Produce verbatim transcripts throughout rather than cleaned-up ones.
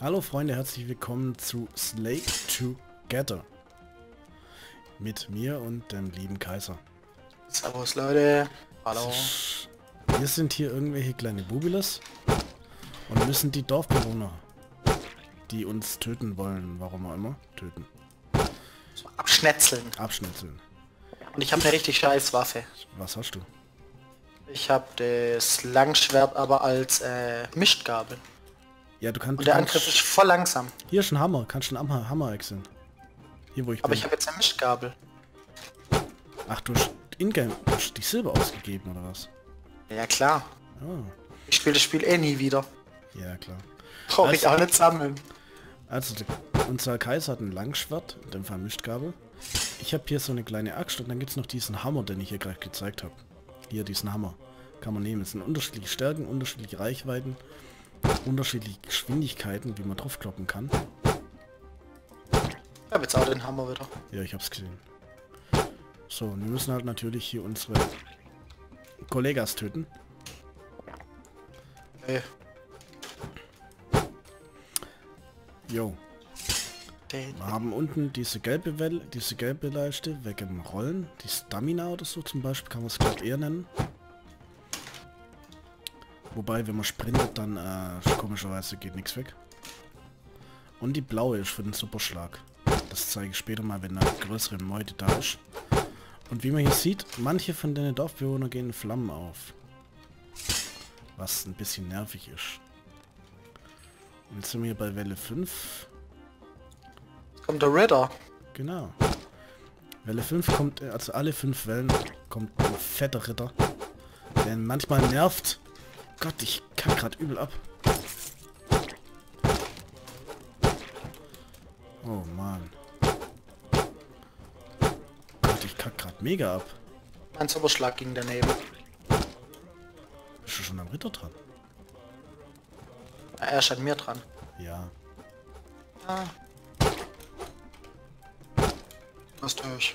Hallo Freunde, herzlich willkommen zu Slay Together. Mit mir und dem lieben Kaiser. Servus Leute. Hallo. Wir sind hier irgendwelche kleine Bubilas und müssen die Dorfbewohner, die uns töten wollen, warum auch immer, töten. So, abschnetzeln. Abschnitzeln. Und ich habe eine richtig scheiß Waffe. Was hast du? Ich habe das Langschwert aber als äh, Mischgabel. Ja, du kannst... Und der Angriff ist voll langsam. Hier ist ein Hammer, kannst du einen Hammer, Hammer wechseln. Hier wo ich Aber bin. ich habe jetzt eine Mischgabel. Ach, du hast in-game die Silber ausgegeben, oder was? Ja klar. Oh. Ich spiele das Spiel eh nie wieder. Ja, klar. Brauche ich Also- auch nicht sammeln. Also, der, unser Kaiser hat ein Langschwert, in dem Fall Mischgabel. Ich habe hier so eine kleine Axt und dann gibt es noch diesen Hammer, den ich hier gerade gezeigt habe. Hier, diesen Hammer. Kann man nehmen. Es sind unterschiedliche Stärken, unterschiedliche Reichweiten, unterschiedliche Geschwindigkeiten, wie man draufkloppen kann. Ich habe jetzt auch den Hammer wieder. Ja, ich hab's gesehen. So, und wir müssen halt natürlich hier unsere Kollegas töten. Hey. Jo. Den. Wir haben unten diese gelbe Welle, diese gelbe Leiste wegen Rollen. Die Stamina oder so zum Beispiel kann man es glaube eher nennen. Wobei, wenn man sprintet, dann äh, komischerweise geht nichts weg. Und die blaue ist für den Superschlag. Das zeige ich später mal, wenn eine größere Meute da ist. Und wie man hier sieht, manche von den Dorfbewohnern gehen Flammen auf. Was ein bisschen nervig ist. Und jetzt sind wir bei Welle fünf. Jetzt kommt der Ritter. Genau. Welle fünf kommt, also alle fünf Wellen kommt ein fetter Ritter. Der manchmal nervt. Gott, ich kack grad übel ab. Oh Mann. Gott, ich kack grad mega ab. Mein Superschlag ging daneben. Bist du schon am Ritter dran? Er ist an mir dran. Ja. Ah. Was tue ich?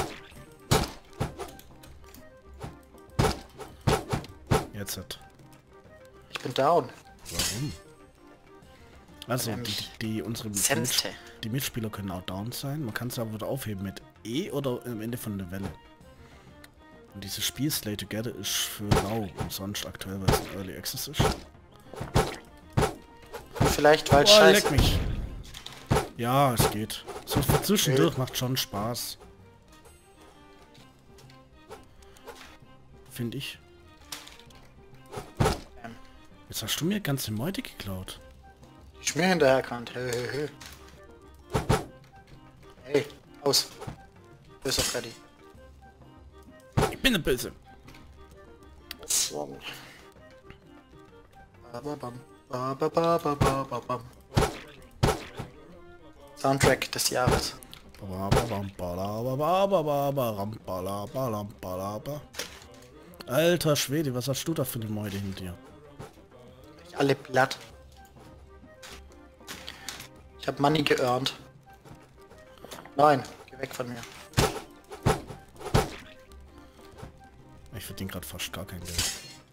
Jetzt hat. Ich bin down. Warum? Also, die, die, unsere Senste. Mit, die Mitspieler können auch down sein. Man kann es aber wieder aufheben mit E oder am Ende von der Welle. Und dieses Spiel Slay Together ist für lau umsonst aktuell, weil es ein Early Access ist. Und vielleicht weil Oh, scheiße. leck mich. Ja, es geht. So für zwischendurch macht schon Spaß. Finde ich. Ähm, Jetzt hast du mir ganze Meute geklaut. Ich mir hinterherkannt. Hey, hey, hey. Hey, aus. Böser Freddy. Ich bin der Böse. So. Bababam. Babababababam. Soundtrack des Jahres. Alter Schwede, was hast du da für eine Meute hinter dir? Ich alle platt. Ich hab Money geearnt. Nein, geh weg von mir. Ich verdiene gerade fast gar kein Geld.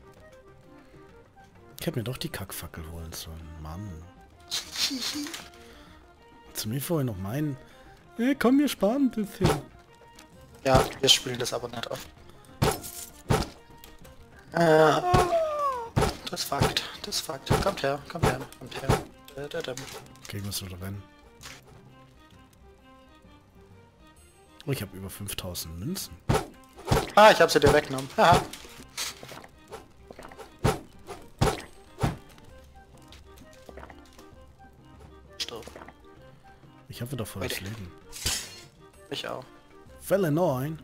Ich hätte mir doch die Kackfackel holen sollen. Mann. Zu mir vorher noch meinen. Hey, komm, wir sparen ein bisschen. Ja, wir spielen das aber nicht auf. Äh, das ist Fakt, das ist Fakt. Kommt her, kommt her, kommt her. Da, da, da. Okay, muss wieder rennen. Oh, ich habe über fünftausend Münzen. Ah, ich hab sie dir weggenommen. Haha. Stirb. Ich habe wieder volles Bitte. Leben. Ich auch. Welle neun.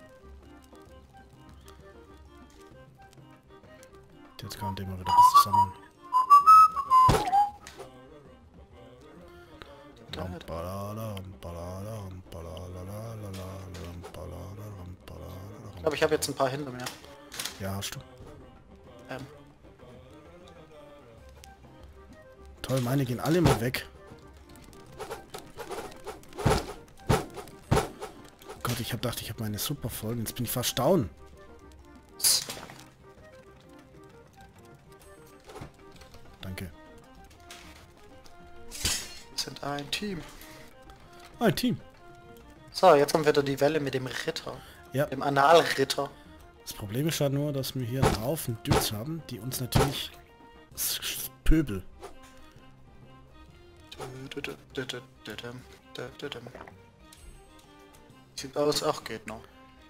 Jetzt kommt immer wieder was zusammen. Ich glaube, ich habe jetzt ein paar hinter mir. Ja, hast du. Ähm, Toll, meine gehen alle mal weg. Gott, ich hab gedacht, ich habe meine super voll. Jetzt bin ich fast down. Danke. sind ein Team. Ein Team. So, jetzt kommt wieder die Welle mit dem Ritter. Ja. Dem Analritter. Das Problem ist ja nur, dass wir hier einen Haufen Dudes haben, die uns natürlich s- s- Pöbel. Sieht aus, ach geht noch.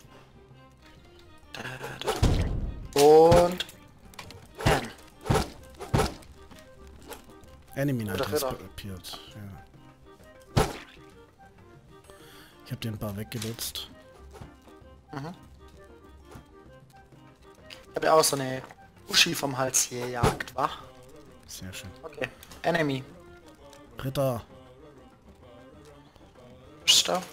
Und... Bam. Enemy Knight Ritter, has Ritter. appeared. Ja. Ich habe den ein paar weggelutzt. Mhm. Ich habe ja auch so eine Uschi vom Hals hier jagt, wa? Sehr schön. Okay. Enemy. Ritter. Bist du da?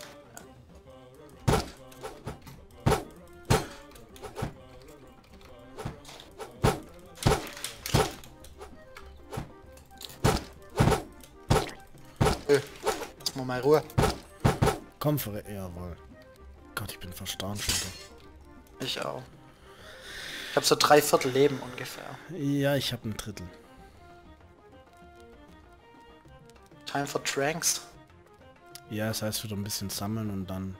Äh, lass mal mal Ruhe. Komm, für jawohl. Gott, ich bin verstarrt schon wieder. Ich auch. Ich habe so drei Viertel Leben ungefähr. Ja, ich habe ein Drittel. Time for Tranks. Ja, das heißt wieder ein bisschen sammeln und dann...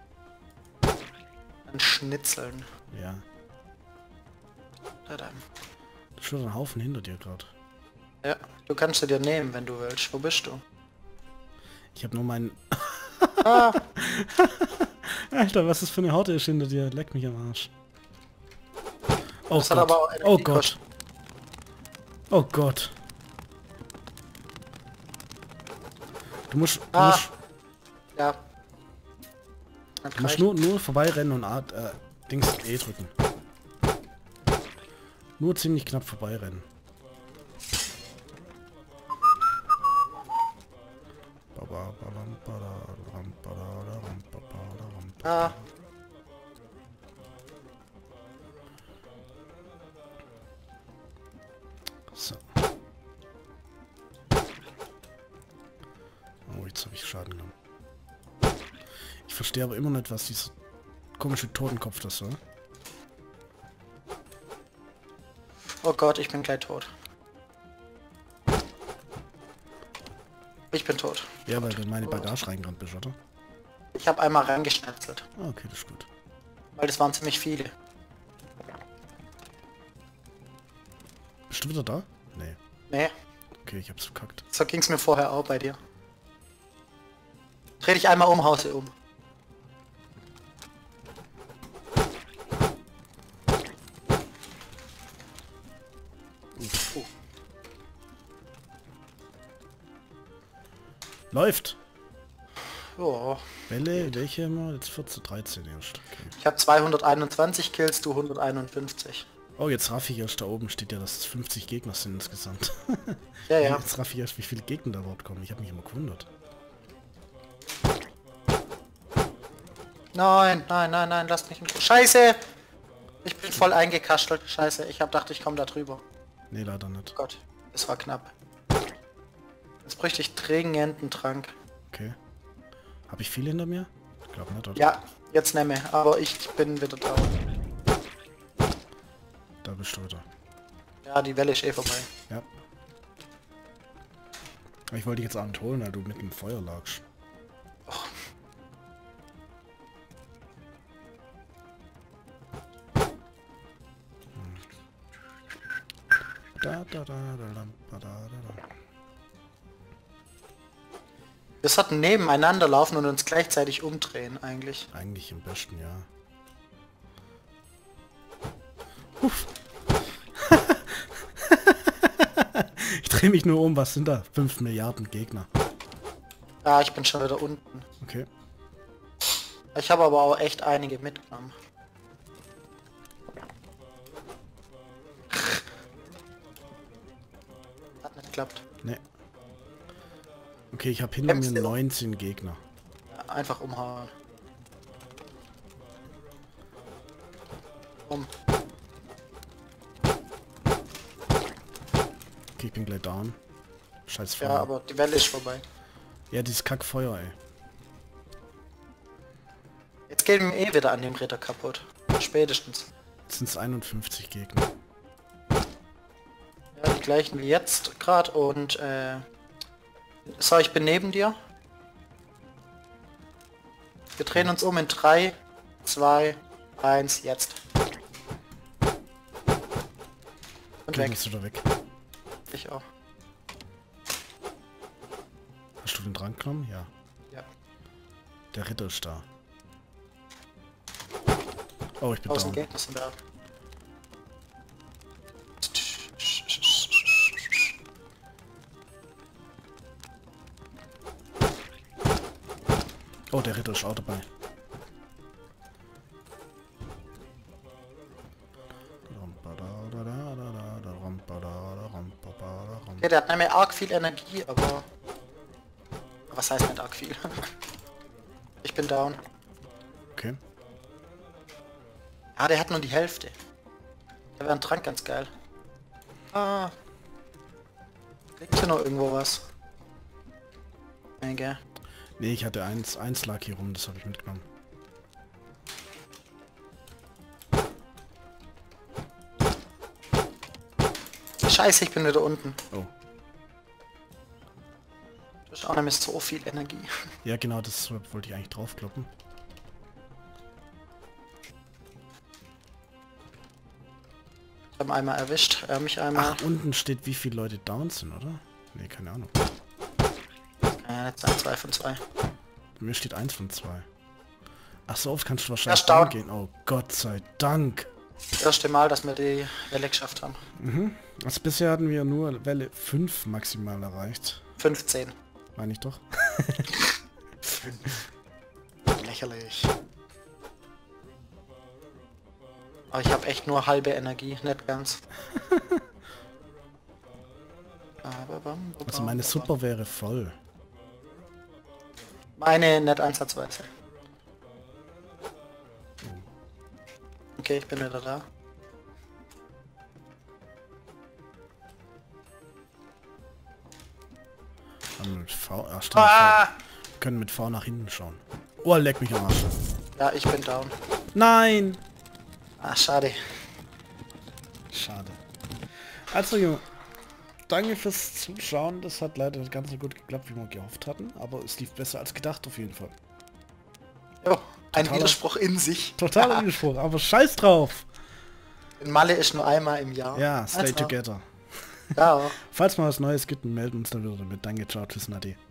Ein Schnitzeln. Ja. Tadam. Da ist schon ein Haufen hinter dir gerade. Ja, du kannst sie dir nehmen, wenn du willst. Wo bist du? Ich habe nur meinen... Ah, Alter, was ist für eine Horte ist hinter dir? Leck mich am Arsch. Oh das hat Gott. aber auch Oh Energie Gott. gekostet. Oh Gott. Du musst... Du Ah. musst, Ja. Hat du musst gereicht. nur, nur vorbeirennen und Art, äh, Dings E drücken. Nur ziemlich knapp vorbeirennen. Ah, So. Oh, jetzt habe ich Schaden genommen. Ich verstehe aber immer nicht, was dieser komische Totenkopf das soll. oh Gott, ich bin gleich tot. Ich bin tot. Ja, weil du in meine Bagage reingerannt bist, oder? Ich habe einmal reingeschnetzelt, Ah, okay, das ist gut. weil das waren ziemlich viele. Bist du wieder da? Nee. Nee, Okay, ich hab's verkackt. so ging es mir vorher auch bei dir. Dreh dich einmal um, Hause um. Oh. Läuft! Ja. Welle, welche mal? Jetzt vierzehn, dreizehn erst. Okay. Ich habe zweihunderteinundzwanzig Kills, du hunderteinundfünfzig. Oh, jetzt raff ich erst, da oben steht ja, dass es fünfzig Gegner sind insgesamt. Ja, ja. Jetzt raff ich erst, wie viele Gegner da überhaupt kommen. Ich habe mich immer gewundert. Nein, nein, nein, nein, lass mich in Ruhe. Scheiße! Ich bin voll eingekastelt. Scheiße, ich hab gedacht, ich komme da drüber. Nee, leider nicht. Gott, es war knapp. Jetzt bräuchte ich dringend einen Trank. Okay. Habe ich viele hinter mir? Ich glaube nicht, oder? Ja, jetzt nehme, aber ich bin wieder da. Da bist du wieder. Ja, die Welle ist eh vorbei. Ja. Ich wollte dich jetzt auch nicht holen, weil du mit dem Feuer lagst. Da, da, da, da, da, da, da. Wir sollten nebeneinander laufen und uns gleichzeitig umdrehen, eigentlich. Eigentlich am besten, ja. Uff. Ich drehe mich nur um, was sind da? fünf Milliarden Gegner. Ja, ich bin schon wieder unten. Okay. Ich habe aber auch echt einige mitgenommen. Hat nicht geklappt. Ne. Okay, ich habe hinter mir Kämpfst du? neunzehn Gegner. Ja, einfach umhauen. Um. Okay, ich bin gleich down. Scheiß Feuer. Ja, aber die Welle ist vorbei. Ja, dieses Kackfeuer, ey. Jetzt geht mir eh wieder an dem Ritter kaputt. Spätestens. Jetzt sind es einundfünfzig Gegner. Ja, die gleichen wie jetzt gerade und äh, So, ich bin neben dir. Wir drehen uns um in drei, zwei, eins, jetzt. Und Okay, weg. bist du da weg. Ich auch. Hast du den dran genommen? Ja. Ja. Der Ritter ist da. Oh, ich bin Außen down. Gegner sind da. Oh, der Ritter ist auch dabei. Okay, der hat nicht mehr arg viel Energie, aber... Was heißt nicht arg viel? Ich bin down. Okay. Ah, der hat nur die Hälfte. Der wäre ein Trank ganz geil. Ah. Liegt hier noch irgendwo was? Nee, gell. Nee, ich hatte eins, eins lag hier rum, das habe ich mitgenommen. Scheiße, ich bin wieder unten. Oh. Du hast auch nämlich so viel Energie. Ja, genau, das wollte ich eigentlich draufkloppen. Ich habe einmal erwischt, er mich einmal. Ach, unten steht, wie viele Leute down sind, oder? Nee, keine Ahnung. Ja, jetzt ein, zwei von zwei. Bei mir steht eins von zwei. Ach, so oft kannst du wahrscheinlich down. down gehen. Oh, Gott sei Dank. Das erste Mal, dass wir die Welle geschafft haben. Mhm. Also bisher hatten wir nur Welle fünf maximal erreicht. fünfzehn. Meine ich doch. Lächerlich. Aber ich habe echt nur halbe Energie, nicht ganz. Also meine Super wäre voll. Meine nicht ansatzweise. Okay, ich bin wieder da. Und mit V, ah, stimmt, Ah! V. Wir können mit V nach hinten schauen. Oh, leck mich am Arsch. Ja, ich bin down. Nein! Ah, schade. Schade. Also, Junge, danke fürs Zuschauen. Das hat leider nicht ganz so gut geklappt, wie wir gehofft hatten. Aber es lief besser als gedacht auf jeden Fall. Jo, ein Totaler- Widerspruch in sich. Totaler Widerspruch, aber scheiß drauf! In Malle ist nur einmal im Jahr. Ja, stay Also, together. Ja. Falls mal was Neues gibt, melden uns dann wieder damit. Danke, ciao, tschüss, Nadi.